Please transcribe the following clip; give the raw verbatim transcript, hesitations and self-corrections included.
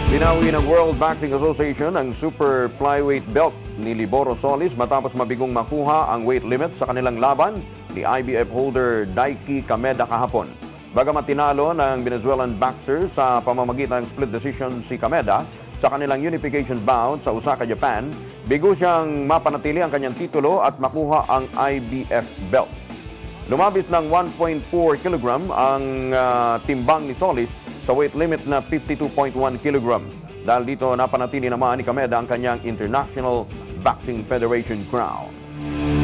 Binawi ng World Boxing Association ang super flyweight belt ni Liboro Solis matapos mabigong makuha ang weight limit sa kanilang laban ni I B F holder Daiki Haneda kahapon. Bagamat tinalo ng Venezuelan boxer sa pamamagitan ng split decision si Haneda sa kanilang unification bout sa Osaka, Japan, bigo siyang mapanatili ang kanyang titulo at makuha ang I B F belt. Lumabis ng one point four kilogram ang uh, timbang ni Solis sa weight limit na fifty-two point one kilogram. Dahil dito napanatili naman ni Haneda ang kanyang International Boxing Federation crown.